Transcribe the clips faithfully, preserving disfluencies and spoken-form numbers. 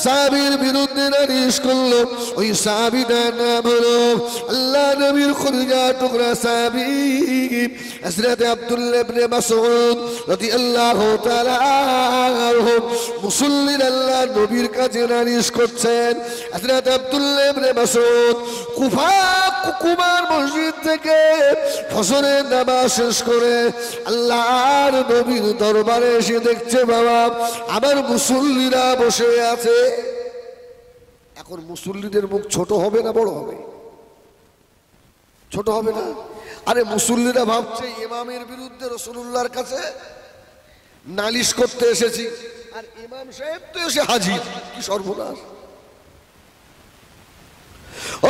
সাহাবীর বিরুদ্ধে নালিশ করলো ওই সাহাবীটার নাম হলো আল্লাহ নবীর কলিজার টুকরা সাহাবী হযরত আব্দুল্লাহ ইবনে মাসউদ রাদিয়াল্লাহু তাআলা আনহু। মুসল্লির আল্লাহ নবীর কাছে নালিশ করছেন। হযরত আব্দুল্লাহ ইবনে মাসউদ কুফা কুমার মসজিদ থেকে ফজরের নামাজ শেষ করে আল্লাহর নবীর দরবারে এসে দেখছে বাবা আমার মুসল্লিরা বসে আছে। এখন মুসল্লিদের মুখ ছোট হবে না বড় হবে? ছোট হবে না? আরে মুসল্লিরা ভাবছে ইমামের বিরুদ্ধে রাসূলুল্লাহর কাছে নালিশ করতে এসেছি, আর ইমাম সাহেব তো এসে হাজির। কি সর্বনাশ! ও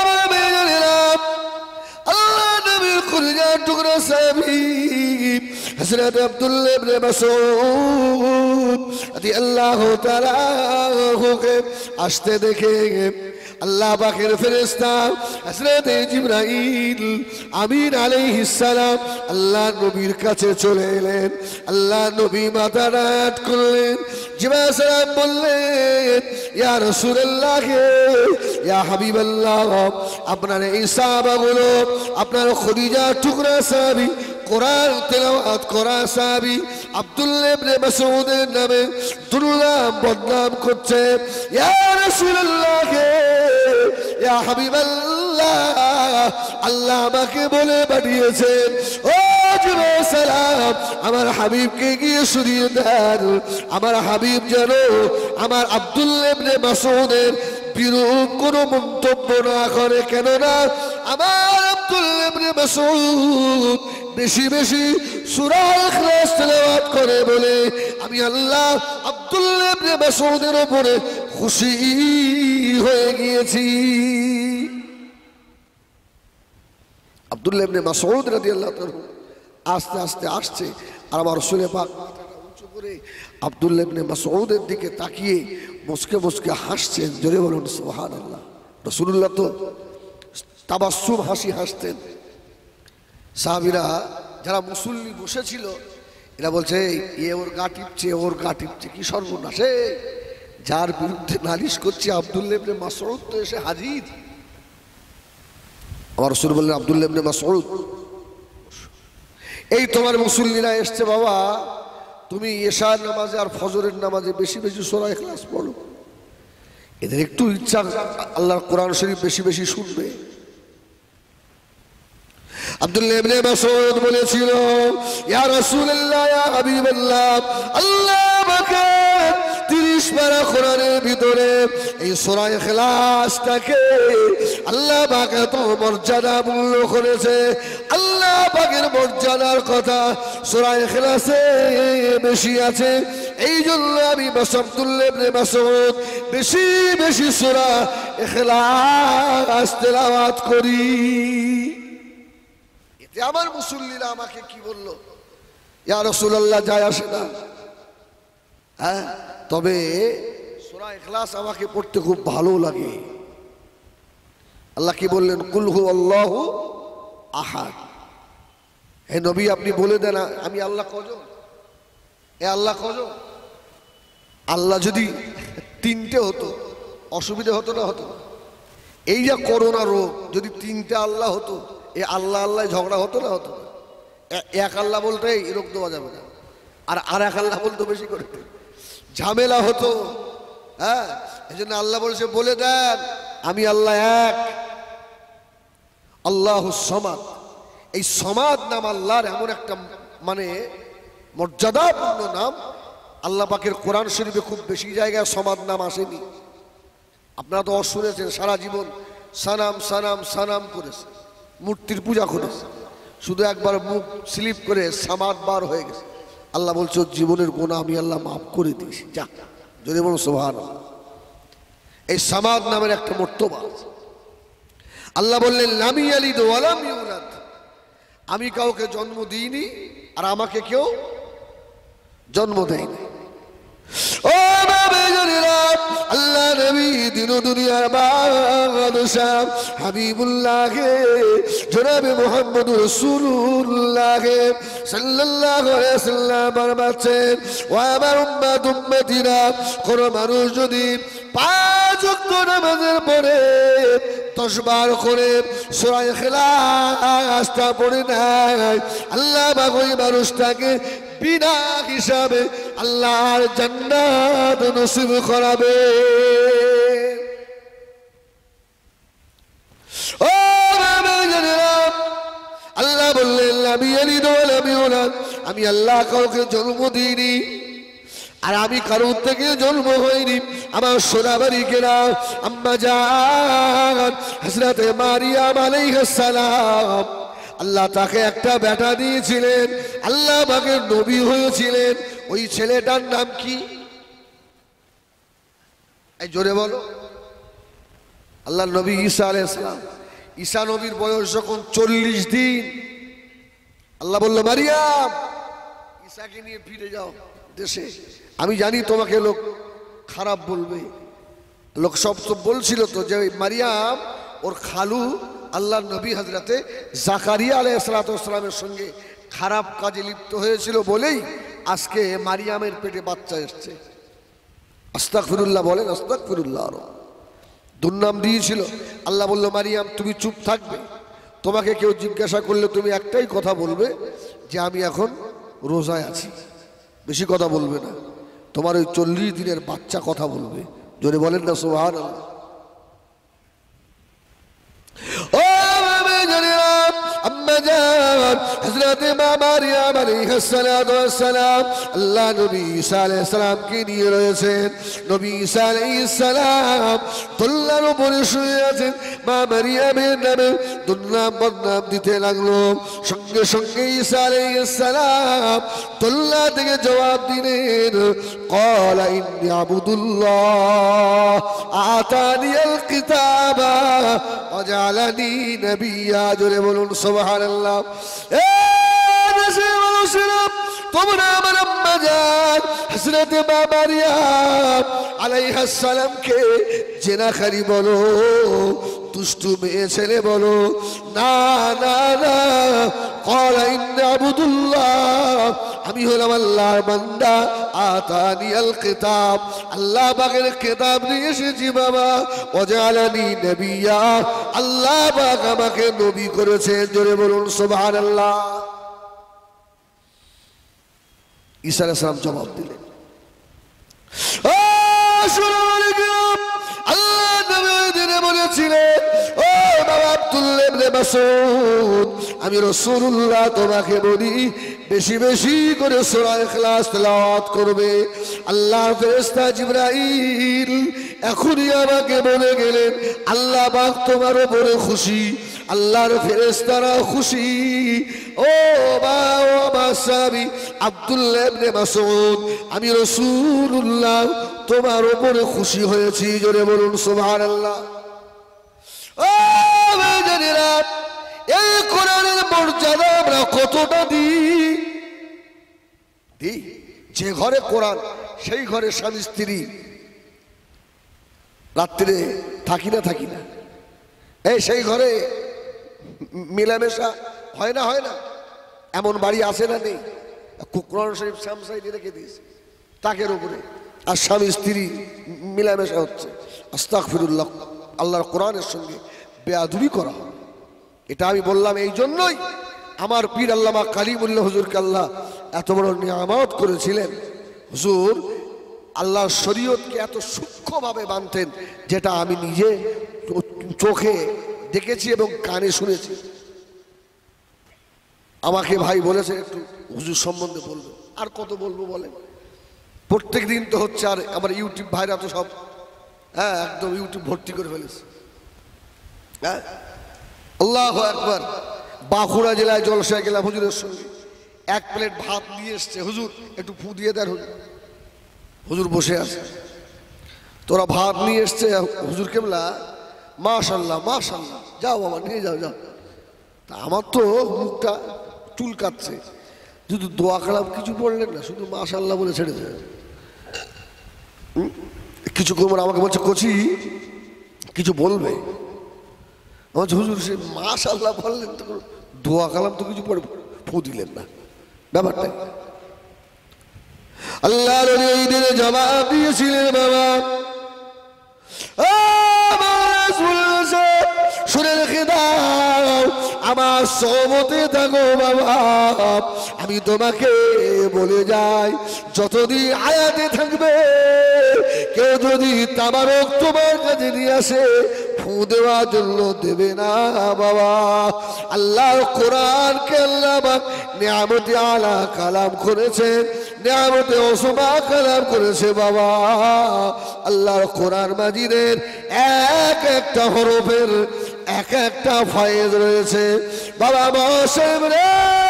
আল্লাহ নবীর কলিজার টুকরা সাহাবী হযরত আব্দুল্লাহ ইবনে মাসউদ রাদিয়াল্লাহু তাআলা আনহুকে আসতে দেখে আল্লাহ পাকের ফেরেশতা হযরত জিবরাইল আমিন আলাইহিস সালাম আল্লাহ নবীর কাছে চলে এলেন। আল্লাহ নবী মাথা নাট করলেন, জিবরাইল সালাম বললেন ইয়া রাসূলুল্লাহ ইয়া হাবিবাল্লাহ, আপনার এই সাহাবাগুলো আপনার খদিজার টুকরা সাহাবী কোরআন তেলাওয়াত করা সাহাবী আব্দুল্লাহ ইবনে মাসউদের নামে দুর্নাম বদনাম করছে। ইয়া রাসূলুল্লাহ ইয়া হাবিবাল্লাহ, আল্লাহ আমাকে বলে পাঠিয়েছেন ও জিবরাইল সালাম আমার হাবিবকে গিয়ে শুনিয়ে দেন আমার হাবিব যেন আমার আব্দুল্লাহ ইবনে মাসউদের বিরূপ কোনো মন্তব্য না করে, কেননা আমার আব্দুল্লাহ ইবনে মাসউদ বেশি বেশি সূরা ইখলাস তেলাওয়াত করে বলে আমি আল্লাহ আব্দুল্লাহ ইবনে মাসউদের উপরে খুশি হয়ে গিয়েছি। আব্দুল্লাহ ইবনে মাসউদ রাদিয়াল্লাহু তাআলা আস্তে আস্তে আসছে, আর আমার রাসূল পাক মাথাটা উঁচু করে আব্দুল্লাহ ইবনে মাসউদের দিকে তাকিয়ে মুসকে মুসকে হাসছেন। জোরে বলুন সুবহানাল্লাহ। রাসূলুল্লাহ তো তাবাসসুম হাসি হাসতেন। সাহাবীরা যারা মুসল্লি বসেছিল এরা বলছে এ ওর গা টিপছে ওর গা টিপছে। কি সর্বনাশে! যার বিরুদ্ধে নালিশ করছে আব্দুল্লাহ ইবনে মাসউদ তো এসে হাজির। আমার রাসূল বললেন আব্দুল্লাহ ইবনে মাসউদ এই তোমার মুসল্লিরা এসছে বাবা, তুমি এশার নামাজে আর ফজরের নামাজে বেশি বেশি সূরা ইখলাস পড়ো। এদের একটু ইচ্ছা আল্লাহর কোরআন শরীফ বেশি বেশি শুনবে। আব্দুল্লাহ ইবনে মাসউদ বলেছিল ইয়া রাসূলুল্লাহ ইয়া হাবিবাল্লাহ, আল্লাহ আমাকে তিরিশ পারা কোরআনের ভিতরে এই সূরা ইখলাসটাকে আল্লাহ পাক এত মর্যাদা মূল্য করেছে। আল্লাহ পাকের মর্যাদার কথা সূরা ইখলাসে বেশি আছে, এই জন্য আমি আব্দুল্লাহ ইবনে মাসউদ বেশি বেশি সূরা ইখলাস তেলাওয়াত করি। এতে আমার মুসল্লিরা আমাকে কি বলল? ইয়া রাসূলুল্লাহ যায় আসে না, হ্যাঁ, তবে সূরা ইখলাস আমাকে পড়তে খুব ভালো লাগে। আল্লাহ কি বললেন? কুল হু আল্লাহু আহাদ। হে নবী আপনি বলে দেন আমি আল্লাহ কজন? এ আল্লাহ কজন? আল্লাহ যদি তিনটে হতো অসুবিধা হতো না? হতো। এই যে করোনা রোগ যদি তিনটে আল্লাহ হতো এ আল্লাহ আল্লাহ ঝগড়া হতো না? হতো। এক আল্লাহ বলতে এই রোগ দেওয়া যাবে না, আর আর এক আল্লাহ বলতো বেশি করে ঝামেলা হতো। হ্যাঁ, এই জন্য আল্লাহ বলছে বলে দেন আমি আল্লাহ এক, আল্লাহুস সামাদ। এই সামাদ নাম আল্লাহর এমন একটা মানে মর্যাদাপূর্ণ নাম। আল্লাহ পাকের কোরআন শরীফে খুব বেশি জায়গায় সামাদ নাম আসেনি। আপনারা তো শুনেছেন সারা জীবন সানাম সানাম সানাম করেছে, মূর্তির পূজা করেছে, শুধু একবার মুখ স্লিপ করে সামাদ বার হয়ে গেছে। আল্লাহ বলছে জীবনের গুনাহ আমি আল্লাহ মাফ করে দিয়েছি, যা। যদি বলুন সুবহানাল্লাহ। এই সামাদ নামের একটা মর্তবা আছে। আল্লাহ বললেন লাম ইয়ালিদ ওয়া লাম ইউলাদ, আমি কাউকে জন্ম দিইনি আর আমাকে কেউ জন্ম দেয়নি। ও বাবাজিরা, আল্লাহ নবী দিন দুনিয়ার বাদশাহ হাবিবুল্লাহ জনাবে মুহাম্মদুর রাসূলুল্লাহ সাল্লাল্লাহু আলাইহি ওয়াসাল্লাম বলছেন ও আমার উম্মত উম্মতিরা, কোন মানুষ যদি পাঁচ ওয়াক্ত নামাজের পরে দশ বার করে সূরা ইখলাসটা পড়ে নেয়, আল্লাহ পাক ওই মানুষটাকে বিনা হিসাবে আল্লাহর জান্নাত নসিব করাবে। ও আল্লাহ বললেন আমি আল্লাহ কাউকে জন্ম দিইনি, আর আমি কারোর থেকে জন্ম হয়নি। আমার সোনাবাড়িকেরা আম্মা জান হযরত মারিয়াম আলাইহিস সালাম, আল্লাহ তাকে একটা বেটা দিয়েছিলেন, আল্লাহ পাকের নবী হয়েছিলেন। ওই ছেলেটার নাম কি? এই জোরে বলো। আল্লাহ নবী ঈসা আলাইহিস সালাম। ঈসা নবীর বয়স যখন চল্লিশ দিন, আল্লাহ বলল মারিয়াম ঈসাকে নিয়ে ফিরে যাও দেশে। আমি জানি তোমাকে লোক খারাপ বলবে, লোক সব তো বলছিল তো যে মারিয়াম ওর খালু আল্লাহ নবী হযরতে জাকারিয়া আলাইহিস সালামের সঙ্গে খারাপ কাজে লিপ্ত হয়েছিল বলেই আজকে মারিয়ামের পেটে বাচ্চা এসছে। আস্তাগফিরুল্লাহ বলেন, আস্তাগফিরুল্লাহ। দুর্নাম দিয়েছিল। আল্লাহ বলল মারিয়াম তুমি চুপ থাকবে, তোমাকে কেউ জিজ্ঞাসা করলে তুমি একটাই কথা বলবে যে আমি এখন রোজায় আছি, বেশি কথা বলবে না। তোমার ওই চল্লিশ দিনের বাচ্চা কথা বলবে। জোরে বলেন না সুবহানাল্লাহ। ও আম্মা জান হযরত মারিয়াম আলাইহিস সালাম আল্লাহ নবী ঈসা আলাইহিস সালামকে নিয়ে রয়েছেন। নবী ঈসা আলাইহিস সালাম দোলনার উপরে শুয়ে আছেন। মা মারিয়ামের নামে দুর্নাম বদনাম দিতে লাগলো। সঙ্গে সঙ্গে ঈসা আলাইহিস সালাম দোলনা থেকে জবাব দিলেন, ক্বালা ইন্নী আবুদুল্লাহ আতানিয়াল কিতাবা ওয়া জাআলানি নবিয়্যা। জোরে বলুন সুবহানাল্লাহ। এ দেশের মানুষেরা, তোমরা আমার আম্মা জান হযরত মারিয়াম আলাইহিস সালামকে জেনাকারী বলো, দুষ্টু মেয়ে ছেলে বলো, না না না। ক্বালা ইন্নী আবুদুল্লাহ, আমি হলাম আল্লাহর বান্দা। আতানিয়াল কিতাব, আল্লাহ পাকের কিতাব নিয়ে এসেছি বাবা। ওয়া জাআলানি নবিয়্যা, আল্লাহ পাক আমাকে নবী করেছেন। জোরে বলুন সুবহানাল্লাহ। ঈসা আলাইহিস সালাম জবাব দিলেন, ও শুনুন, আল্লাহ নবী দিনে বলেছিলেন, ও বাবা আব্দুল্লাহ ইবনে মাসউদ, আমি রাসূলুল্লাহ তোমাকে বলি বেশি বেশি করে সূরা ইখলাস তেলাওয়াত করবে। আল্লাহর ফেরেশতা জিবরাইল এখনই আমাকে বলে গেলেন আল্লাহ পাক তোমার উপরে খুশি, আল্লাহর ফেরেশতারা খুশি। ও বাবা সাহাবী আব্দুল্লাহ ইবনে মাসউদ, আমি রাসূলুল্লাহ তোমার উপরে খুশি হয়েছি। জোরে বলুন সুবহানাল্লাহ। ও ভাইজানেরা, এই কোরআনের মর্যাদা আমরা কতটা দিই? দিই। যে ঘরে কোরআন সেই ঘরে স্বামী স্ত্রী রাত্রে থাকি না থাকি না, এই সেই ঘরে মেলামেশা হয় না হয় না? এমন বাড়ি আছে না নেই? কোরআন শরীফ সামসাইডে রেখে দিয়েছে তাকের উপরে, আর স্বামী স্ত্রী মেলামেশা হচ্ছে। আস্তাগফিরুল্লাহ। আল্লাহর কোরআনের সঙ্গে বেয়াদবি করা হবে। এটা আমি বললাম এই জন্যই, আমার পীর আল্লামা কালিমুল্লাহ হুজুরকে আল্লাহ এত বড় নিয়ামত করেছিলেন। হুজুর আল্লাহর শরীয়তকে এত সূক্ষ্মভাবে মানতেন, যেটা আমি নিজে চোখে দেখেছি এবং কানে শুনেছি। আমাকে ভাই বলেছে একটু হুজুর সম্বন্ধে বলবো। আর কত বলবো বলেন? প্রত্যেক দিন তো হচ্ছে, আর আমার ইউটিউব ভাইরা তো সব হ্যাঁ একদম ইউটিউব ভর্তি করে ফেলেছে। হ্যাঁ, আল্লাহু আকবার। বাঁকুড়া জেলায় জলসায় গেলাম হুজুরের সঙ্গে, এক প্লেট ভাত নিয়ে এসছে। হুজুর একটু ফু দিয়ে দেন। হুজুর হুজুর বসে আছে, তোরা ভাত নিয়ে এসছে। হুজুর কেবলা মাশাল্লাহ মাশাল্লাহ, যাও বাবা নিয়ে যাও যাও। তা আমার তো মুখটা চুলকাচ্ছে, শুধু দোয়া কালাম কিছু বললেন না, শুধু মাশাল্লাহ বলে ছেড়ে দেয়। কিছু করবেন, আমাকে বলছে কচি কিছু বলবে। বলছে হুজুর সে মাশাল্লাহ বললেন তো, দোয়া কালাম তো কিছু পরে ফু দিলেন না। ব্যাপারটা আল্লাহর ওই দিনে জবাব দিয়েছিলেন বাবা, আমার সহমতে থাকো বাবা। আমি তোমাকে বলে যাই, যতদিন আয়াতে থাকবে কেউ যদি তাবারক তোমার কাছে নিয়ে আসে ফু দেওয়ার জন্য দেবে না বাবা। আল্লাহর কোরআনকে আল্লাহ নিয়ামতে আলা কালাম করেছেন, নিয়ামতে ওসমা কালাম করেছে বাবা। আল্লাহর কোরআন মাজিদের এক একটা হরফের এক একটা ফয়েজ রয়েছে বাবা। মহাশয় রে,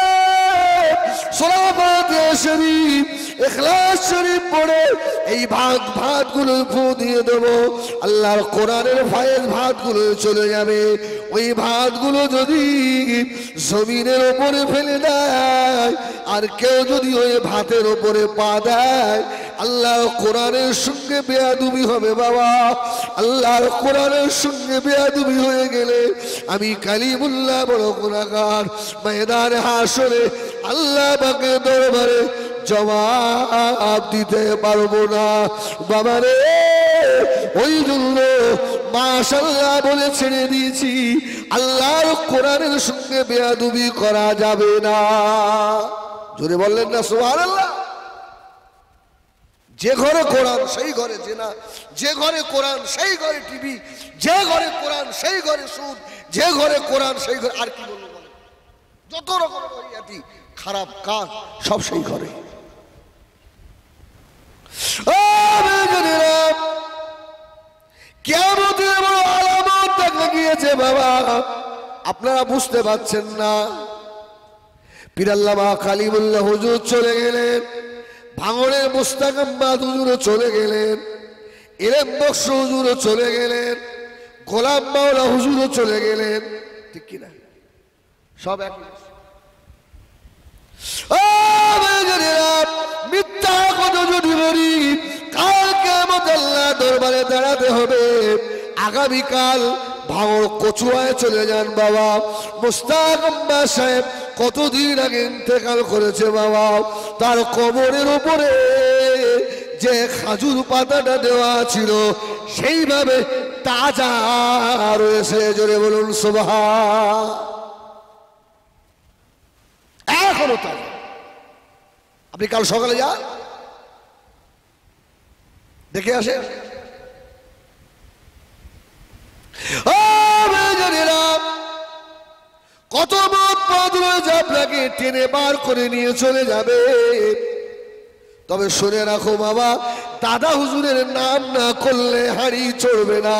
সূরা ফাতিহা শরীফ, ইখলাস শরীফ পড়ে এই ভাগ ভাতগুলো ফু দিয়ে দেবো, আল্লাহর কোরআনের ফয়েজ ভাতগুলো চলে যাবে। ওই ভাতগুলো যদি জমিনের উপরে ফেলে দেয় আর কেউ যদি ওই ভাতের উপরে পা দেয়, আল্লাহর কোরআনের সঙ্গে বেয়াদবি হবে বাবা। আল্লাহর কোরআনের সঙ্গে বেয়াদবি হয়ে গেলে আমি কালিমুল্লাহ বড় গুনাহগার ময়দানে হাসরে আল্লাহ পাকের দরবারে জবাব দিতে পারবো না বাবা রে। ওই জন্য মাশাআল্লাহ বলে ছেড়ে দিয়েছি, আল্লাহর কোরআনের সঙ্গে বেয়াদবি করা যাবে না। জোরে বললেন না সুবহানাল্লাহ। যে ঘরে কোরআন সেই ঘরে জেনা, যে ঘরে কোরআন সেই ঘরে টিভি, যে ঘরে কোরআন সেই ঘরে সুদ, যে ঘরে কোরআন সেই ঘরে আর কি বলবো বলেন, যত রকমের ওইয়াতি খারাপ কাজ সব সেই ঘরে। কিয়ামতের বড় আলামত দেখা গিয়েছে বাবা, আপনারা বুঝতে পারছেন না। পীর আল্লামা কালিমুল্লাহ হুজুর চলে গেলেন, ভাঙড়ের মুস্তাক আহমদ হুজুরও চলে গেলেন, ইলম বক্স হুজুরও চলে গেলেন, গোলাম মাওলা হুজুরও চলে গেলেন, ঠিক কিনা? সব এক মিথ্যা কথা যদি বলি, কাল কিয়ামত আল্লাহ দরবারে দাঁড়াতে হবে। আগামীকাল ভাঙড় কচুয়ায় চলে যান বাবা। মুস্তাক আহমদ সাহেব কতদিন আগে ইন্তেকাল করেছে বাবা, তার কবরের উপরে যে খাজুর পাতাটা দেওয়া ছিল সেইভাবে তাজা রয়েছে। জোরে বলুন সুবহান। এখনো তাজা। আপনি কাল সকালে যান, দেখে আসেন। কত মত পথ রয়েছে আপনাকে টেনে বার করে নিয়ে চলে যাবে। তবে শুনে রাখো বাবা, দাদা হুজুরের নাম না করলে হাড়ি চড়বে না,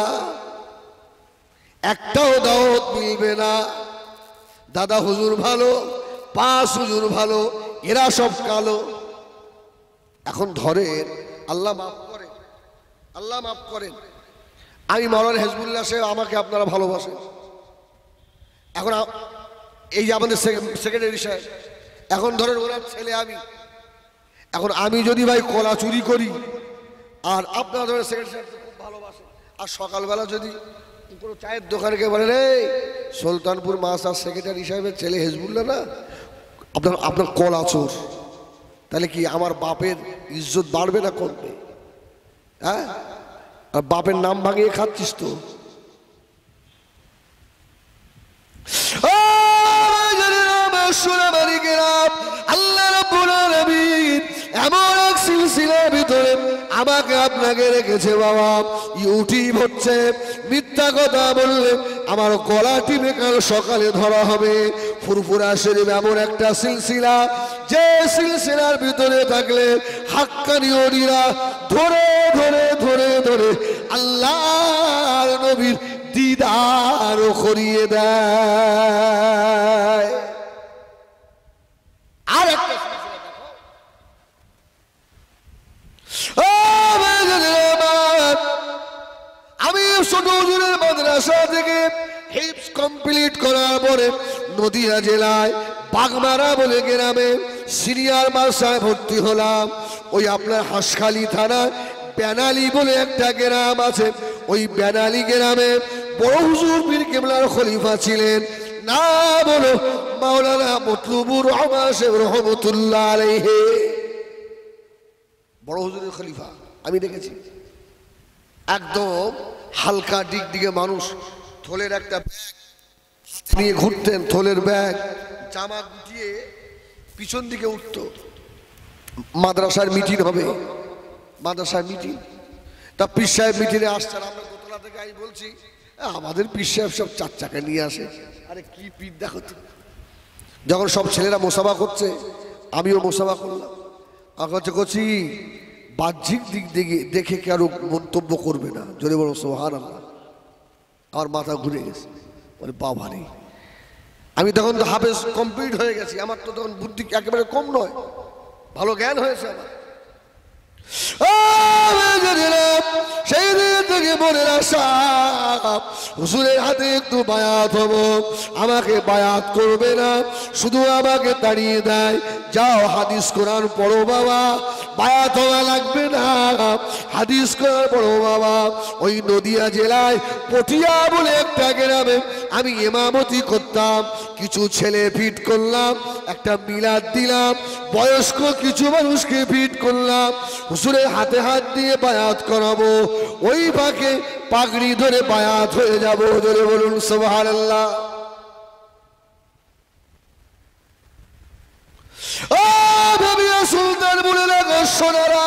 একটাও দাওয়াত মিলবে না। দাদা হুজুর ভালো, পাঁচ হুজুর ভালো, এরা সব কালো। এখন ধরেন, আল্লাহ মাফ করেন, আল্লাহ মাফ করেন, আমি মাওলানা হেজবুল্লাহ সাহেব, আমাকে আপনারা ভালোবাসেন। এখন এই যে আমাদের সেক্রেটারি সাহেব, এখন ধরেন ওনার ছেলে আমি, এখন আমি যদি ভাই কলা চুরি করি আর আপনারা ধরেন সেক্রেটারি সাহেবকে খুব ভালোবাসেন, আর সকালবেলা যদি কোনো চায়ের দোকানকে বলেন এই সুলতানপুর মাসার সেক্রেটারি সাহেবের ছেলে হেজবুল্লাহ না, আপনার আপনার কলা চোর, তাহলে কি আমার বাপের ইজ্জত বাড়বে না কমবে? হ্যাঁ, আর বাপের নাম ভাঙিয়ে খাচ্ছিস তো। আল্লাহ রাব্বুল আলামিন এমন এক সিলসিলার ভিতরে আমাকে আপনাকে রেখেছে বাবা। ইউটিউব হচ্ছে, মিথ্যা কথা বললে আমার গলা টিপে কাল সকালে ধরা হবে। ফুরফুরা শরীফ এমন একটা সিলসিলা, যে সিলসিলার ভিতরে থাকলে হাক্কানি ওলিরা ধরে ধরে ধরে ধরে আল্লাহর নবীর দিদার করিয়ে দেয়। আর একটা সিলসিলা দেখো, আমি ছোট হুজুরের মাদ্রাসা থেকে হিফজ কমপ্লিট করার পরে নদিয়া জেলায় বাগমারা বলে গ্রামে সিনিয়র মাদ্রাসায় ভর্তি হলাম। ওই আপনার হাঁসখালি থানায় বেনালি বলে একটা গ্রাম আছে, ওই বেনালি গ্রামে বড় হুজুর পীর কেবলার খলিফা ছিলেন, না বলো মাওলানা মতলুবুর রহমান সাহেব রহমতুল্লাহ আলাইহি। বড় হুজুরের খলিফা আমি দেখেছি, একদম হালকা দিক দিকে মানুষ, থলের একটা ব্যাগ, নিয়ে ঘুরতেন, থলের ব্যাগ, জামা গুটিয়ে পিছন দিকে উঠত। মাদ্রাসার মিটিং হবে, মাদ্রাসার মিটিং, তা পীর সাহেব মিটিংয়ে আসছেন। আমরা দোতলা থেকে আমি বলছি আমাদের পীর সাহেব সব চার চাকা নিয়ে আসে। আরে কি পীর দেখো তো। যখন সব ছেলেরা মোসাফা করছে আমিও মোসাফা করলাম। আমার কাছে করছি বাহ্যিক দিক দেখে দেখে কারো মন্তব্য করবে না, জোরে বলো সুবহানাল্লাহ। আমার মাথা ঘুরে গেছে, বলে বাবা রে, আমি তখন তো হাফেজ কমপ্লিট হয়ে গেছি, আমার তো তখন বুদ্ধি একেবারে কম নয়, ভালো জ্ঞান হয়েছে আমার। সেই দিন থেকে মনের আশা হুজুরের হাতে একটু বায়াত হব। আমাকে বায়াত করবে না, শুধু আমাকে তাড়িয়ে দেয়, যাও হাদিস কোরআন পড়ো বাবা, বায়াত হওয়া লাগবে না, হাদিস কোরআন পড়ো বাবা। ওই নদিয়া জেলায় পটিয়া বলে একটা গ্রামে আমি ইমামতি করতাম। কিছু ছেলে ফিট করলাম, একটা মিলাদ দিলাম, বয়স্ক কিছু মানুষকে ফিট করলাম, হুজুরের হাতে হাত দিয়ে বায়াত করাবো। ওই ফাঁকে পাগড়ি ধরে বায়াত হয়ে যাবো, ধরে বলুন সুবহানাল্লাহ। ও ভাবিয়া সুলতান বলে রাখো সোনারা,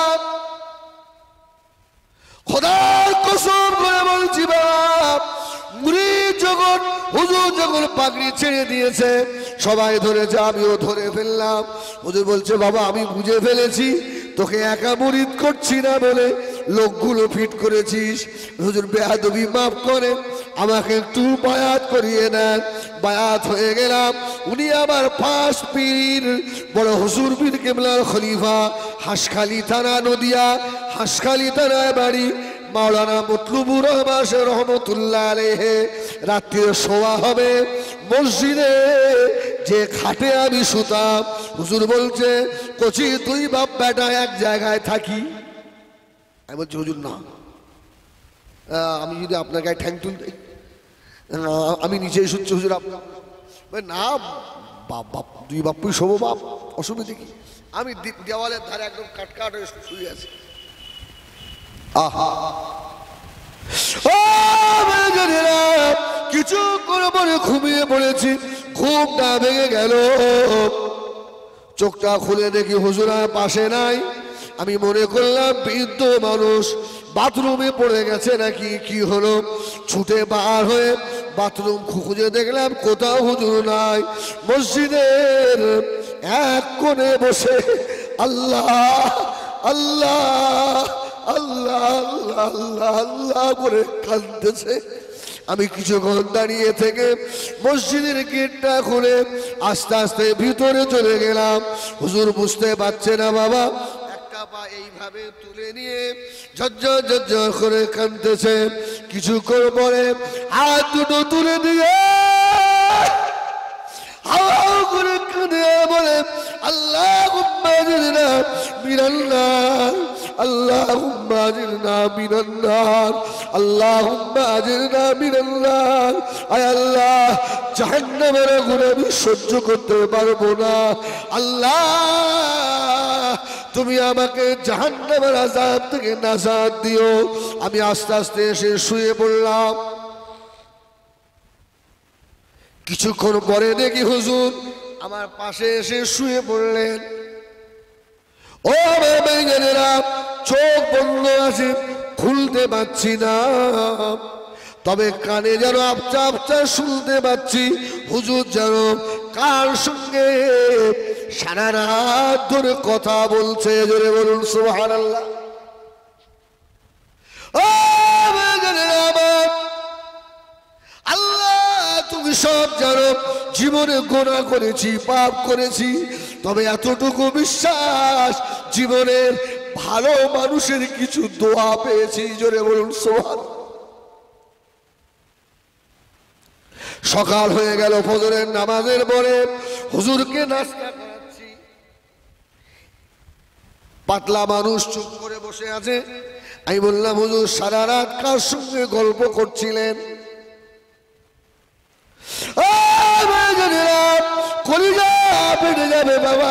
খোদার কসম করে বলছি বাপ, মুরিদ যখন হুজুর যখন পাগড়ি ছেড়ে দিয়েছে সবাই ধরেছে, আমিও ধরে ফেললাম। হুজুর বলছে বাবা আমি বুঝে ফেলেছি তোকে একা মুরিদ করছি না বলে লোকগুলো ফিট করেছিস। হুজুর বেয়াদবি মাফ করে আমাকে একটু বায়াত করিয়ে নেন। বায়াত হয়ে গেলাম। উনি আবার ফার্স্ট পীর বড় হুজুর পীর কেবলার খলিফা, হাঁসখালি থানা নদিয়া, হাঁসখালি থানায় বাড়ি। মাওলানা মতলুবুর রহমান রহমতুল্লাহ আলাইহি রাত্রিরে শোয়া হবে মসজিদে, যে খাটে আমি শুতাম। হুজুর বলছে কচি তুই বাপ বেটা এক জায়গায় থাকি। আমি বলছি হুজুর না, আমি যদি আপনার গায়ে ঠ্যাং তুলতে, আমি নিচেই শুচ্ছি হুজুর আপনার না, বাপ বাপ দুই বাপুই শোবো বাপ, অসুবিধে কি? আমি দেওয়ালের ধারে একদম কাটকাট হয়ে শুয়ে আছি। আহা কিছু করে পরে ঘুমিয়ে পড়েছি, ঘুমটা ভেঙে গেল। চোখটা খুলে দেখি হুজুর পাশে নাই। আমি মনে করলাম বৃদ্ধ মানুষ বাথরুমে পড়ে গেছে নাকি কি হলো। ছুটে বার হয়ে বাথরুম খুঁজে দেখলাম কোথাও হুজুর নাই। মসজিদের এক কোণে বসে আল্লাহ আল্লাহ আল্লাহ আল্লাহ আল্লাহ আল্লাহ করে কাঁদতেছে। আমি কিছুক্ষণ দাঁড়িয়ে থেকে মসজিদের গেটটা খুলে আস্তে আস্তে ভিতরে চলে গেলাম। হুজুর বুঝতে পারছে না বাবা, একটা পা এইভাবে তুলে নিয়ে ঝরঝর ঝরঝর করে কাঁদতেছে। কিছুক্ষণ পরে হাত দুটো তুলে দিয়ে হাওয়া করে কাঁদে বলে আল্লাহুম্মা আজিরনা মিনান নার, আল্লাহুম্মা আজিরনা মিনান নার, আল্লাহুম্মা আজিরনা মিনান নার। আয় আল্লাহ, জাহান্নামের আগুন আমি সহ্য করতে পারবো না। আল্লাহ তুমি আমাকে জাহান্নামের আযাব থেকে নাজাত দিও। আমি আস্তে আস্তে এসে শুয়ে পড়লাম। কিছুক্ষণ পরে দেখি হুজুর আমার পাশে এসে শুয়ে পড়লেন। ও ভাইয়েরা, চোখ বন্ধ আছে, খুলতে পারছি না, তবে কানে যেন আপচা আপচা শুনতে পাচ্ছি হুজুর যেন কার সঙ্গে সারা রাত ধরে কথা বলছে। জোরে বলুন সুবহানাল্লাহ। ও ভাইয়েরা, আল্লাহ তুমি সব জানো, জীবনে গুনাহ করেছি, পাপ করেছি, তবে এতটুকু বিশ্বাস জীবনের ভালো মানুষের কিছু দোয়া পেয়েছি। জোরে বলুন সুবহানাল্লাহ। সকাল হয়ে গেল, ফজরের নামাজের পরে হুজুরকে নাস্তা করাচ্ছি। পাতলা মানুষ চুপ করে বসে আছে। আমি বললাম হুজুর সারা রাত কার সঙ্গে গল্প করছিলেন? কলিজা পেটে যাবে বাবা।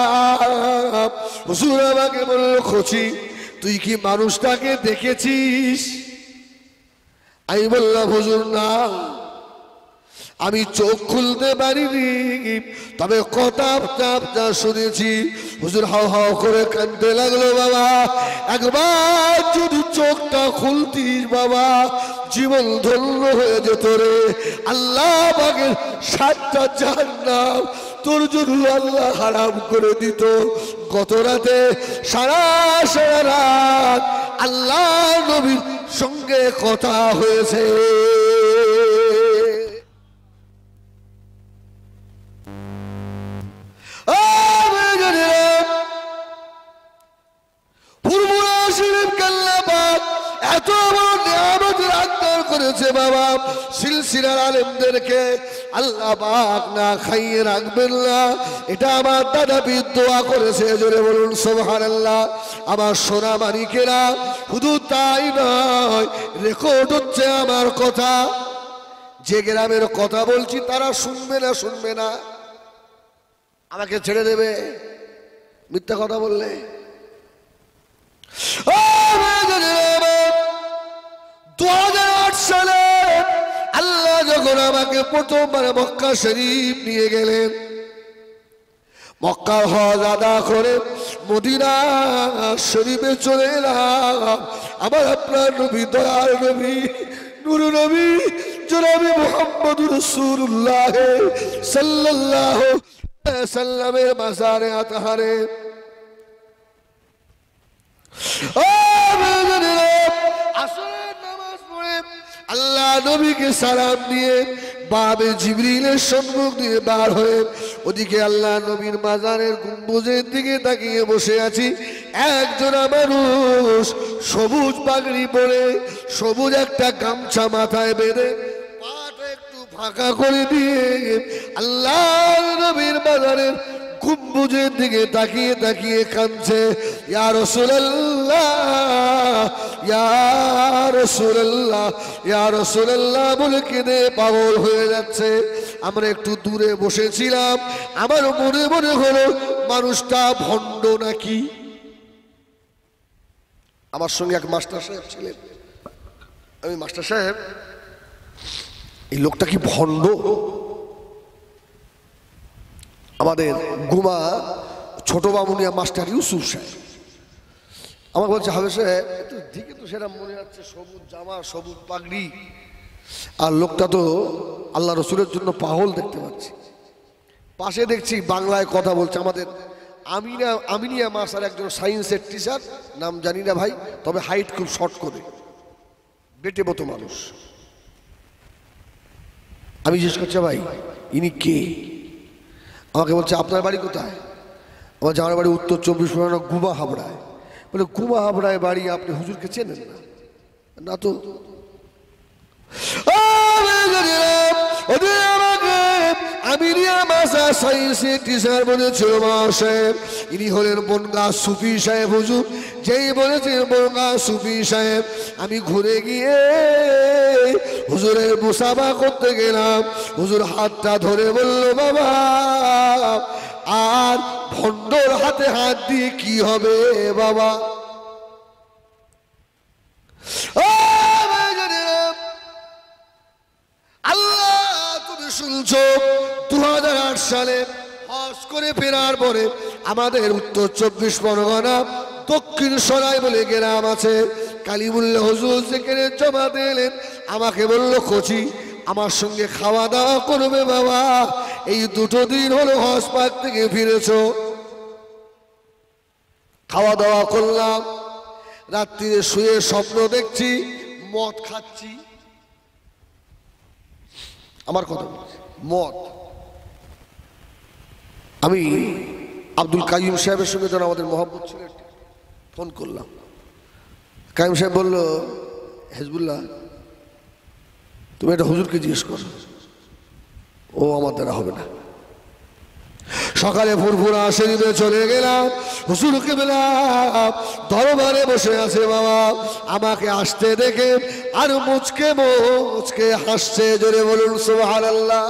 হুজুর আমাকে বলল খোঁচি তুই কি মানুষটাকে দেখেছিস? আমি বললাম হুজুর না। আমি চোখ খুলতে পারিনি, তবে কথা চাপটা শুনেছি। হুজুর হাও হাও করে কাঁদতে লাগলো। বাবা একবার যদি চোখটা খুলতিস বাবা, জীবন ধন্য হয়ে যেত রে। আল্লাহ পাকের সাতটা জাহান্নাম তোর জন্য আল্লাহ হারাম করে দিত। গত রাতে সারা সারা রাত আল্লাহ নবীর সঙ্গে কথা হয়েছে। এত বড় নিয়ামত আদার করেছে বাবা, সিলসিলার আলেমদেরকে আল্লাহ পাক না খাইয়ে রাখবেন না, এটা আমার দাদা পীর দোয়া করেছে। জোরে বলুন সুবহানাল্লাহ। আমার সোনা মানিকেরা, শুধু তাই নয়, রেকর্ড হচ্ছে আমার কথা। যে গ্রামের কথা বলছি তারা শুনবে না শুনবে না আমাকে ছেড়ে দেবে মিথ্যা কথা বললে। দু হাজার আট সালে আল্লাহ যখন আমাকে প্রথমবার মক্কা শরীফ নিয়ে গেলেন, মক্কার হজ আদা করে মদিনা শরীফে চলে এলাম। আমার আপনার নবী, দয়ার নবী, নূর নবী জনাবে মুহাম্মদুর রাসূলুল্লাহ সাল্লাল্লাহু আলাইহি ওয়াসাল্লামের মাজারে আতহারে আল্লাহ নবীকে সালাম দিয়ে বাবে জিবরিলের সম্মুখ দিয়ে বার হয়ে ওদিকে আল্লাহ নবীর মাজারের গম্বুজের দিকে তাকিয়ে বসে আছি। একজন মানুষ সবুজ পাগড়ি পরে, সবুজ একটা গামছা মাথায় বেঁধে, পাটা একটু ফাঁকা করে দিয়ে আল্লাহ নবীর মাজারের গম্বুজের দিকে তাকিয়ে তাকিয়ে কাঁদছে। ইয়া রাসূলুল্লাহ, ইয়া রাসূলুল্লাহ, ইয়া রাসূলুল্লাহ বলে কেঁদে পাগল হয়ে যাচ্ছে। আমরা একটু দূরে বসেছিলাম, আমার মনে মনে হলো মানুষটা ভণ্ড নাকি। আমার সঙ্গে এক মাস্টার সাহেব ছিলেন। আমি মাস্টার সাহেব, এই লোকটা কি ভণ্ড? আমাদের গুমা ছোট বামুনিয়া মাস্টার ইউসুফ সাহেব আমাকে বলছে, হাবে সাহেব দিকে তো সেটা মনে হচ্ছে সবুজ জামা, সবুজ পাগড়ি, আর লোকটা তো আল্লাহ রসুলের জন্য পাগল দেখতে পাচ্ছি। পাশে দেখছি বাংলায় কথা বলছে। আমাদের আমিনা আমিনিয়া মাসার একজন সায়েন্সের টিচার, নাম জানি না ভাই, তবে হাইট খুব শর্ট করে, বেটে মতো মানুষ। আমি জিজ্ঞেস করছি, ভাই ইনি কে? আমাকে বলছে, আপনার বাড়ি কোথায়? আমার আমার বাড়ি উত্তর চব্বিশ পরগনা গুমা হাবড়ায়। বলে, গুমা হাবড়ায় বাড়ি, আপনি হুজুরকে চেনেন না? না তো। ইনি হলেন বনগা সুফি সাহেব হুজুর। যেই বলেছে বনগা সুফি সাহেব, আমি ঘুরে গিয়ে হুজুরের মুসাফা করতে গেলাম। হুজুর হাতটা ধরে বলল, বাবা আর ভণ্ডর হাতে হাত দিয়ে কি হবে বাবা? আল্লাহ তুমি শুনছো, দু হাজার আট সালে হজ করে ফেরার পরে আমাদের উত্তর চব্বিশ পরগনা দক্ষিণ সরাই বলে গ্রাম আছে, কালিমুল্লাহ হুজুর সেখানে জমা দিলেন। আমাকে বলল, কোচি আমার সঙ্গে খাওয়া দাওয়া করবে বাবা, এই দুটো দিন হলো হজ পাক থেকে ফিরেছ। খাওয়া দাওয়া করলাম, রাত্রিরে শুয়ে স্বপ্ন দেখছি মদ খাচ্ছি। আমার কথা মদ। আমি আব্দুল কাইয়ুম সাহেবের সঙ্গে যেন আমাদের মোহাম্মদ ছিল, ফোন করলাম। কাইয়ুম সাহেব বলল, হেজবুল্লাহ তুমি এটা হুজুরকে জিজ্ঞেস করো, ও আমার দ্বারা হবে না। সকালে ফুরফুরা শরীফে চলে গেলাম, হুজুরকে পেলাম দরবারে বসে আছে বাবা। আমাকে আসতে দেখে আর মুচকে মুচকে হাসছে। জোরে বলুন সুবহানাল্লাহ।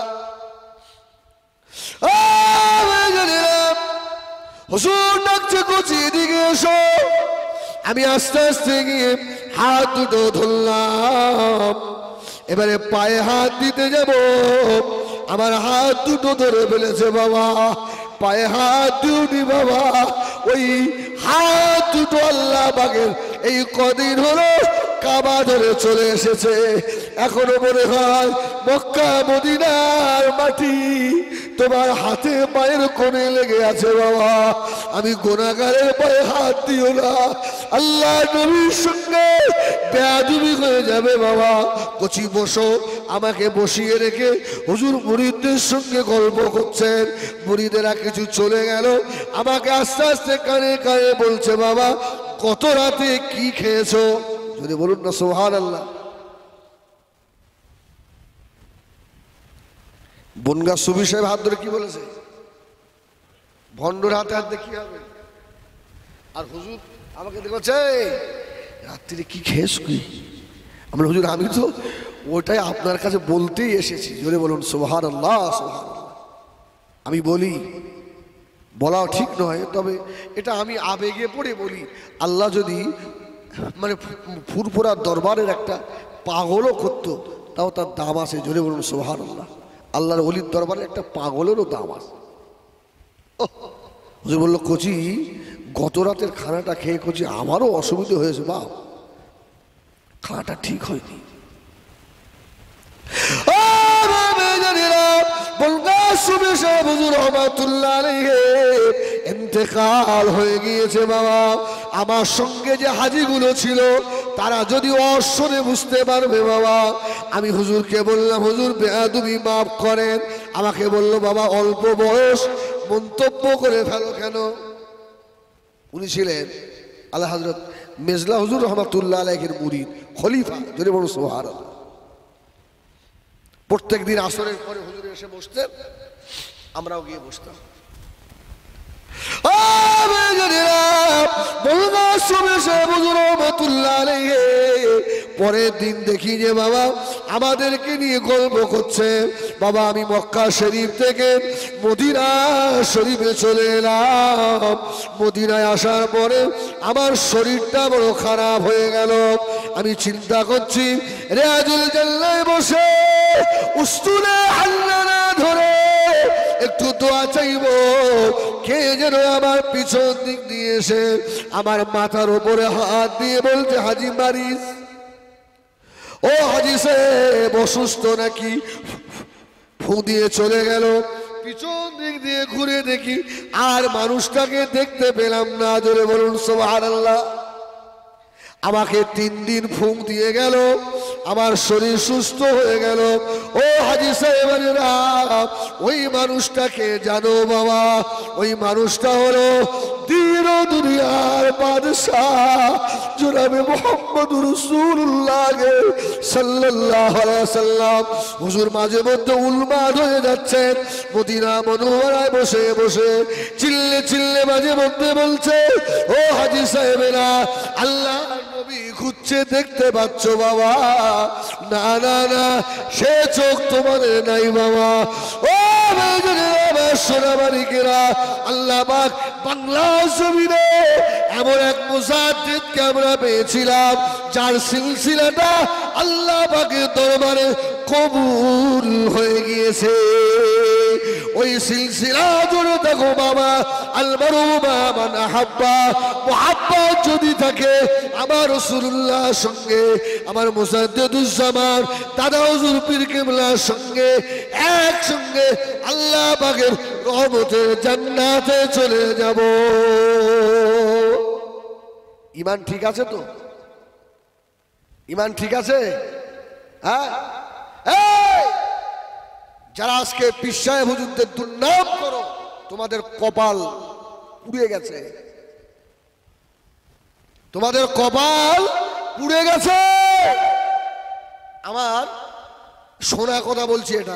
হুজুর ডাকছে, কোচি এদিকে এসো। আমি আস্তে আস্তে গিয়ে হাত দুটো ধরলাম। এবারে পায়ে হাত দিতে যাব, আমার হাত দুটো ধরে ফেলেছে বাবা, পায়ে হাত দিউনি বাবা। ওই হাত দুটো আল্লাহ পাকের এই কদিন হলো কাবা ধরে চলে এসেছে, এখনো মনে হয় মক্কা মদিনার মাটি তোমার হাতে পায়ের কোণে লেগে আছে বাবা। আমি গুনাহগারের পায়ে হাত দিও না, আল্লাহ নবীর সঙ্গে বেয়াদবি হয়ে যাবে বাবা। কচি বসো, আমাকে বসিয়ে রেখে হুজুর মুরিদদের সঙ্গে গল্প করছেন। মুরিদেরা কিছু চলে গেল, আমাকে আস্তে আস্তে কানে কানে বলছে বাবা কত রাতে কি খেয়েছো, যদি বলুন না সুবহানাল্লাহ। বনগা সুবি সাহেব হাত ধরে কি বলেছে, ভণ্ডর হাতে হাত দিয়ে কি হবে। আর হুজুর আমাকে দেখছে রাত্রিরে কি খেয়েছ কি, আমরা হুজুর আমি তো ওটাই আপনার কাছে বলতেই এসেছি, জোরে বলুন সুবহানাল্লাহ সুবহানাল্লাহ। আমি বলি বলাও ঠিক নয়, তবে এটা আমি আবেগে পড়ে বলি। আল্লাহ যদি মানে ফুরফুরা দরবারের একটা পাগলও করতো তাও তার দাম আছে, জোরে বলুন সুবহানাল্লাহ। আল্লাহর ওলির দরবারে একটা পাগলেরও দাম আছে। হুজুর বললো কচি গত রাতের খানাটা খেয়ে কচি আমারও অসুবিধা হয়েছে বাপ, খানাটা ঠিক হয়নি। ইন্তেকাল হয়ে গিয়েছে বাবা। আমার সঙ্গে যে হাজিগুলো ছিল তারা যদি অশ্বরে বুঝতে পারবে বাবা। আমি হুজুরকে বললাম হুজুর বেয়াদবি মাফ করেন, আমাকে বলল বাবা অল্প বয়স মন্তব্য করে ফেলো কেন। উনি ছিলেন আল্লাহ হযরত মেজলা হুজুর রহমাতুল্লাহ আলাইহির মুরিদ খলিফা, যদি বলুন সুবহানাল্লাহ। প্রত্যেক দিন আসরের পরে হুজুর এসে বসতেন, আমরাও গিয়ে বসতাম। পরের দিন দেখি যে বাবা আমাদেরকে নিয়ে গল্প করছে। বাবা আমি মক্কা শরীফ থেকে মদিনা শরীফে চলে এলাম। মদিনায় আসার পরে আমার শরীরটা বড় খারাপ হয়ে গেল। আমি চিন্তা করছি রিয়াজুল জান্নায় বসে উস্তুলে হান্নানা ধরে একটু দোয়া চাইবো, কে যেন আমার পিছন দিক দিয়ে এসে আমার মাথার উপরে হাত দিয়ে বলছে হাজি মারিস, ও হাজি সাহেব অসুস্থ নাকি। ফু দিয়ে চলে গেল। পিছন দিক দিয়ে ঘুরে দেখি আর মানুষটাকে দেখতে পেলাম না, জোরে বলুন সুবহানাল্লাহ। আমাকে তিন দিন ফুঁক দিয়ে গেল, আমার শরীর সুস্থ হয়ে গেল। ও হাজি সাহেবেরা ওই মানুষটাকে জানো বাবা, ওই মানুষটা হলো দিন ও দুনিয়ার বাদশাহ জনাবে মুহাম্মদুর রাসূলুল্লাহ সাল্লাল্লাহু আলাইহি ওয়াসাল্লাম। হুজুর মাঝে মধ্যে উন্মাদ হয়ে যাচ্ছেন, মদিনা মনোহরায় বসে বসে চিল্লে চিল্লে মাঝে মধ্যে বলছে ও হাজি সাহেবেরা আল্লাহ নবী খুঁজছে দেখতে পাচ্ছ বাবা, না না না সে চোখ তোমাদের নাই বাবা। ও সোনামানিকেরা আল্লাহ পাক বাংলা জমিনে এমন এক মুজাদ্দিদকে আমরা পেয়েছিলাম যার সিলসিলাটা আল্লাহ পাকের দরবারে কবুল হয়ে গিয়েছে। ওই সিলসিলা জুড়ে দেখো বাবা, আল মারু মা মান আহাব্বা, মুহাব্বত যদি থাকে আমার রাসূলুল্লাহর সঙ্গে, আমার মুজাদ্দিদুজ্জামান দাদা হুজুর পীর কিবলার সঙ্গে একসঙ্গে আল্লাহ পাকের রহমতের জান্নাতে চলে যাব। ঈমান ঠিক আছে তো? ঈমান ঠিক আছে? হ্যাঁ, যারা আজকে পীর সাহেব হুজুরদের দুর্নাম করো তোমাদের কপাল পুড়ে গেছে, তোমাদের কপাল পুড়ে গেছে। আমার শোনা কথা বলছি, এটা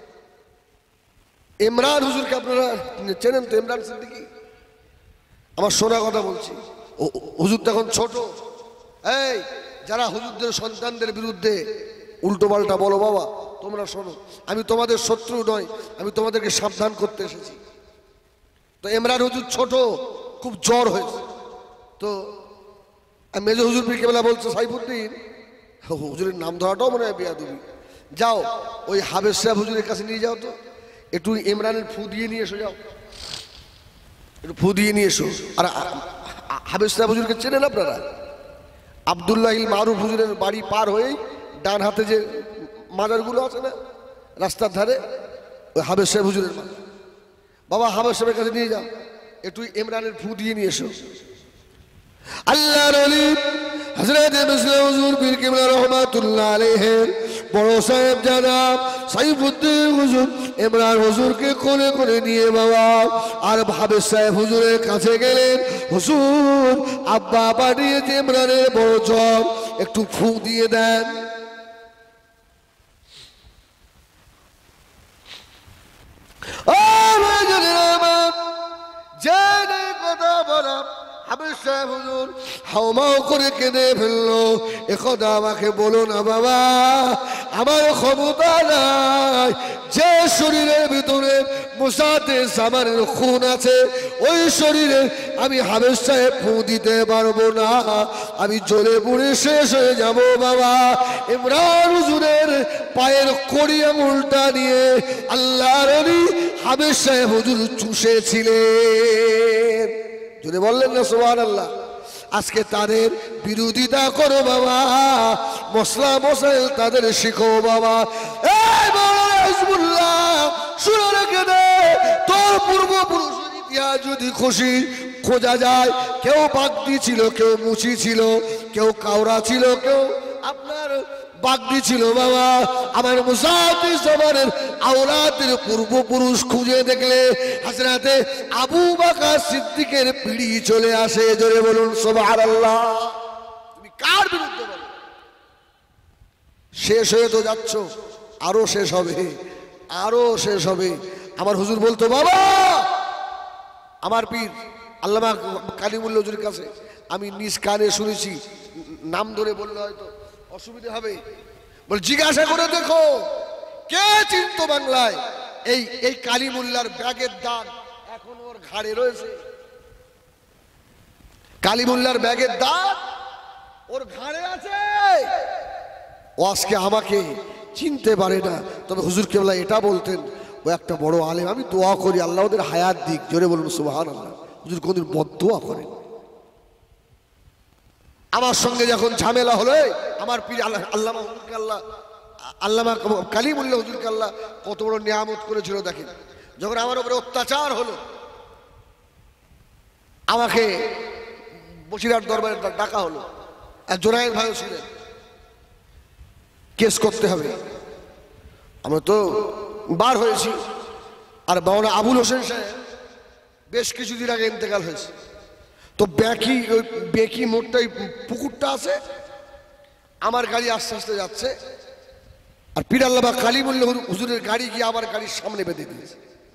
ইমরান হুজুরকে আপনারা চেনেন তো, ইমরান সিদ্দিকী, আমার শোনা কথা বলছি। হুজুর তখন ছোট। এই যারা হুজুরদের সন্তানদের বিরুদ্ধে উল্টো পাল্টা বলো বাবা তোমরা শোনো, আমি তোমাদের শত্রু নয়, আমি তোমাদেরকে সাবধান করতে এসেছি। তো ইমরান হুজুর ছোট, খুব জ্বর হয়েছে। তো মেজর হুজুর পীর কেবলা বলছে সাইফুদ্দিন, হুজুরের নাম ধরাটাও মনে হয় বেয়াদবি, যাও ওই হাবেজ সাহেব হুজুরের কাছে নিয়ে যাও তো, একটু ইমরানের ফু দিয়ে নিয়ে এসো, যাও একটু ফু দিয়ে নিয়ে এসো। আর হাবেজ সাহেব হুজুরকে চেনেন আপনারা? আব্দুল্লাহ মারুফ হুজুরের বাড়ি পার হয়েই ডান হাতে যে মাজারগুলো আছে না রাস্তার ধারে, ওই হাবেজ সাহেব হুজুরের মাজার। বাবা হাবেজ সাহেবের কাছে নিয়ে যাও, একটু ইমরানের ফু দিয়ে নিয়ে এসো। আল্লাহর ওলি হযরত মুসলিম হুজুর পীর কিবলা রাহমাতুল্লাহ আলাইহির বড় সাহেব জনাব সাইফুদ্দিন হুজুর ইমরান হুজুরকে কোলে করে নিয়ে বাবা আর হাবেজ সাহেব হুজুরের কাছে গেলেন। হুজুর আব্বা বাড়িয়ে যে ইমরানের বড় জ্বর, একটু ফু দিয়ে দেন। ও ভাইজানেরা আমার, জেনে কথা বলা হাবেজ সাহেব হুজুর হাউমাউ করে কেঁদে ফেললো। একথা আমাকে বলো না বাবা, আমার ক্ষমতা নাই। যে শরীরের ভিতরে মুসাতে জামানের খুন আছে, ওই শরীরে আমি হাবেজ সাহেব ফু দিতে পারবো না, আমি জ্বলে পুড়ে শেষ হয়ে যাব বাবা। ইমরান হুজুরের পায়ের কড়ি আঙুলটা নিয়ে আল্লাহর ওলি হাবেজ সাহেব হুজুর চুষেছিলেন। যদি বললেন না সুবহানাল্লাহ। আজকে তাদের বিরোধিতা করো বাবা, মশলা মশাইল তাদের শিখো বাবা। এই মাওলানা হিজবুল্লাহ শুনে রেখে দে, তোর পূর্বপুরুষের ইতিহাস যদি খুশি খোঁজা যায়, কেউ বাগদি ছিল, কেউ মুচি ছিল, কেউ কাউরা ছিল, কেউ আপনার বাগদি ছিল বাবা। আমার মুসাফির জমানের আওলাদের পূর্বপুরুষ খুঁজে দেখলে হযরতে আবু বকর সিদ্দিকের পিড়ি চলে আসে। জোরে বলুন সুবহানাল্লাহ। তুমি কার বিরুদ্ধে বলো? শেষ হয়ে তো যাচ্ছ, আরো শেষ হবে, আরো শেষ হবে। আমার হুজুর বলতো বাবা, আমার পীর আল্লামা কালিমুল্লাহ হুজুরের কাছে আমি নিজ কানে শুনেছি, নাম ধরে বললে হয়তো অসুবিধা হবে, বল জিজ্ঞাসা করে দেখো কে চিনতো বাংলায় এই এই কালিমুল্লাহর ব্যাগের দাগ এখন ওর ঘাড়ে রয়েছে। কালিমুল্লাহর ব্যাগের দাগ ওর ঘাড়ে আছে, ও আজকে আমাকে চিনতে পারে না। তবে হুজুর কেবলা এটা বলতেন, ও একটা বড় আলেম, আমি দোয়া করি আল্লাহ ওদের হায়াত দিক। জোরে বলুন সুবহানাল্লাহ। হুজুর কোনদিন বদদোয়া করেন। আমার সঙ্গে যখন ঝামেলা হলো, আমার পীর আল্লামা হুজুরকে আল্লাহ আল্লামা কালিমুল্লাহ হুজুরকে আল্লাহ কত বড় নিয়ামত করেছিল দেখেন। যখন আমার উপরে অত্যাচার হলো, আমাকে বসিরহাট দরবারে ডাকা হলো, আর জোনায়েদ ভাইও ছিলেন, কেস করতে হবে। আমরা তো বার হয়েছি। আর মাওলানা আবুল হোসেন সাহেব বেশ কিছুদিন আগে ইন্তেকাল হয়েছে। তো বেকি ওই বেকি মোড়টাই পুকুরটা আছে, আমার গাড়ি আস্তে আস্তে যাচ্ছে, আর পীর আল্লামা কালিমুল্লাহ হুজুরের গাড়ি গিয়ে আমার গাড়ির সামনে বেঁধে দিয়েছে।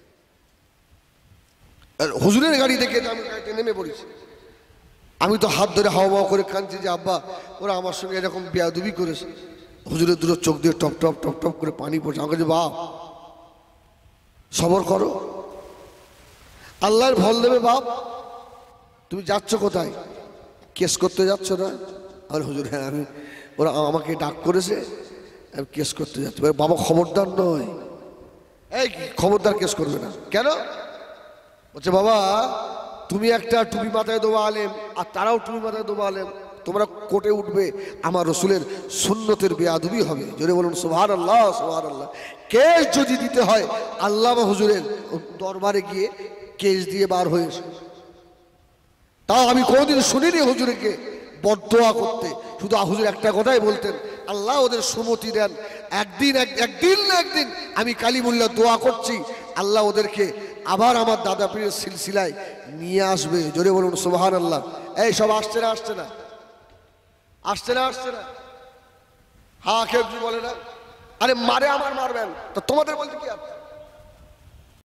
আর হুজুরের গাড়ি দেখে আমি গাড়িতে নেমে পড়েছি। আমি তো হাত ধরে হাওয়া হাওয়া করে কাঁদছি যে আব্বা ওরা আমার সঙ্গে এরকম বেয়াদবি করেছে। হুজুরের দুটো চোখ দিয়ে টপ টপ টপ টপ করে পানি পড়ছে। আমাকে যে বাপ সবর করো, আল্লাহর ভল দেবে বাপ। তুমি যাচ্ছ কোথায়? কেস করতে যাচ্ছ না? আর হুজুর হ্যাঁ আমি, ওরা আমাকে ডাক করেছে, আমি কেস করতে যাচ্ছি। বাবা খবরদার নয়, এই খবরদার কেস করবে না। কেন? বলছে বাবা তুমি একটা টুপি মাথায় দেবো আলেম, আর তারাও টুপি মাথায় দেবো আলেম, তোমরা কোর্টে উঠবে, আমার রসুলের সুন্নতের বেয়াদবি হবে। জোরে বলুন সুবহানাল্লাহ সুবহানাল্লাহ। কেস যদি দিতে হয় আল্লামা হুজুরের দরবারে গিয়ে কেস দিয়ে বার হয়ে এসে, তাও আমি কোনোদিন শুনিনি হুজুরকে বদদোয়া করতে। শুধু হুজুর একটা কথাই বলতেন, আল্লাহ ওদের সুমতি দেন, একদিন একদিন না একদিন আমি কালিমুল্লাহ দোয়া করছি, আল্লাহ ওদেরকে আবার আমার দাদা পীরের সিলসিলায় নিয়ে আসবে। জোরে বলুন সুবহানাল্লাহ। এই সব আসছে না আসছে না আসছে না আসছে না হ্যাঁ কেউ বলে না, আরে মারে আমার মারবেন তো তোমাদের বলতে কি আছে?